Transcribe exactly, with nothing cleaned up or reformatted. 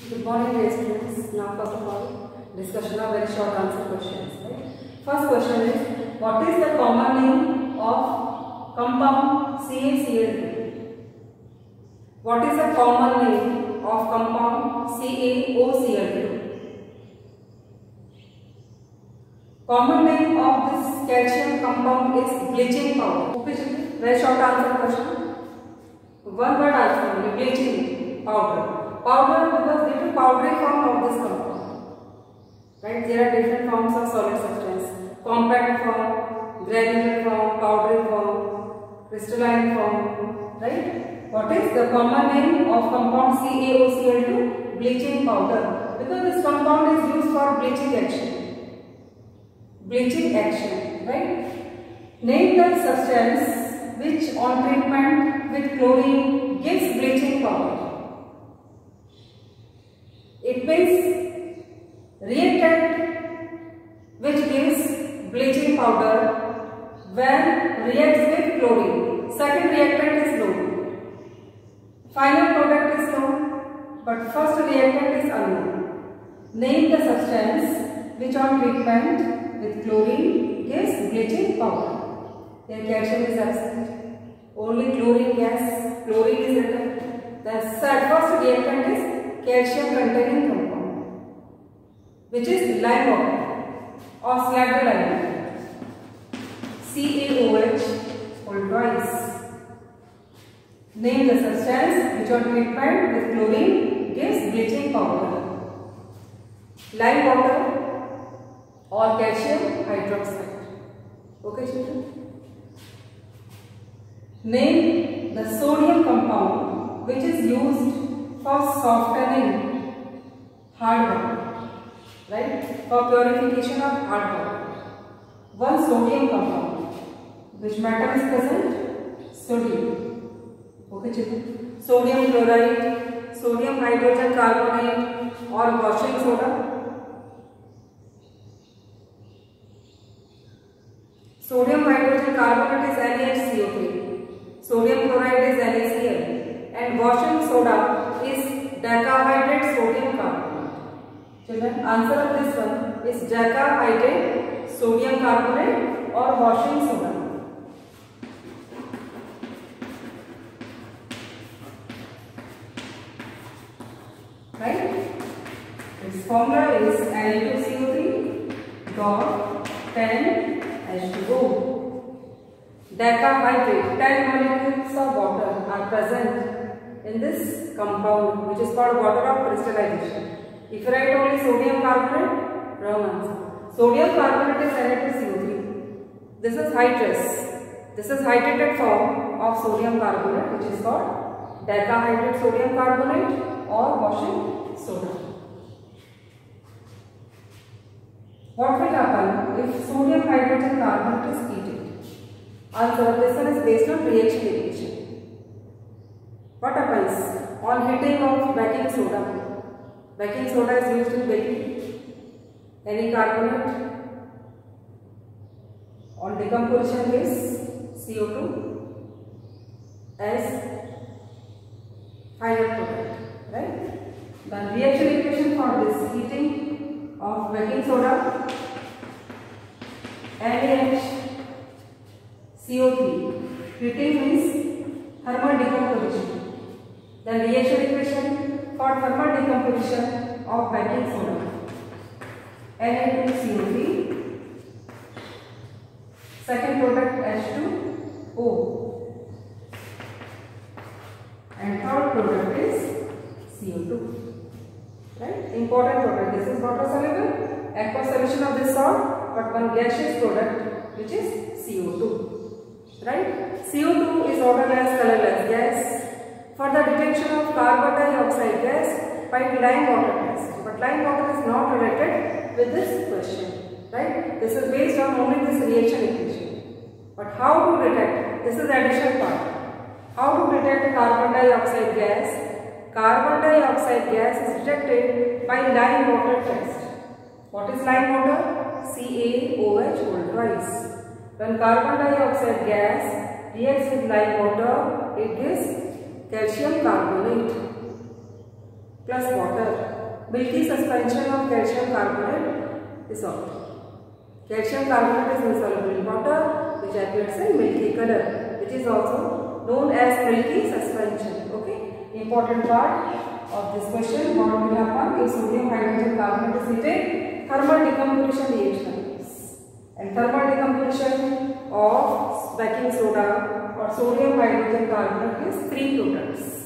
Good morning, dear students. Now, first of all, discussion of very short answer questions. Right? First question is, what is the common name of compound CaCl? What is the common name of compound CaOCl? Common name of this calcium compound is bleaching powder. Okay, children? Very short answer question. One word answer only, bleaching powder. Powder because it is powdery form of this compound. Right? There are different forms of solid substance. Compact form, granular form, powdery form, crystalline form. Right? What is the common name of compound CaOCl? Bleaching powder. Because this compound is used for bleaching action. Bleaching action. Right? Name the substance which on treatment with chlorine gives bleaching powder. It means reactant which gives bleaching powder when reacts with chlorine. Second reactant is known. Final product is known, but first reactant is unknown. Name the substance which on treatment with chlorine gives bleaching powder. Here calcium is absent. Only chlorine gas. Chlorine is written. The first reactant is calcium containing compound, which is lime water or slacked lime, CaOH whole twice. Name the substance which on treatment with chlorine gives bleaching powder. Lime water or calcium hydroxide. Okay, children? Name the sodium compound which is used for softening hard water, right? For purification of hard water. One sodium compound. Which metal is present? Sodium. Okay, children? Sodium chloride, sodium hydrogen carbonate, or washing soda. Sodium hydrogen carbonate is NaHCO three. Sodium chloride is NaCl. And washing soda is decahydrate sodium carbonate. Children, answer of this one is decahydrate sodium carbonate or washing soda. Right? Its formula is Na two C O three dot ten H two O. Decahydrate, ten molecules of water are present in this compound, which is called water of crystallization. If you write only sodium carbonate, wrong answer. Sodium carbonate is Na two C O three. This is hydrous. This is hydrated form of sodium carbonate, which is called decahydrate sodium carbonate or washing soda. What will happen if sodium hydrogen carbonate is heated? Answer, this one is based on reaction equation. What happens on heating of baking soda? Baking soda is used in baking. Any carbonate on decomposition is C O two as final product. Right? The reaction equation for this heating of baking soda, NaH C O three. Heating means thermal decomposition. The reaction equation for thermal decomposition of baking soda, Na two C O three. Second product H two O. And third product is C O two. Right? Important product. This is water soluble, aqueous solution of this salt, but one gaseous product which is C O two. Right? C O two is odorless, colorless gas. For the detection of carbon dioxide gas by lime water test. But lime water is not related with this question. Right? This is based on only this reaction equation. But how to detect? This is addition part. How to detect carbon dioxide gas? Carbon dioxide gas is detected by lime water test. What is lime water? CaOH whole twice. When carbon dioxide gas reacts with lime water, it gives calcium carbonate plus water. milky suspension of calcium carbonate dissolved. Calcium carbonate is insoluble in water, which appears in milky color, which is also known as milky suspension. Okay, important part of this question. What will happen if sodium hydrogen carbonate is heated? Thermal decomposition reaction, and thermal decomposition of baking soda or sodium hydrogen carbonate is three products.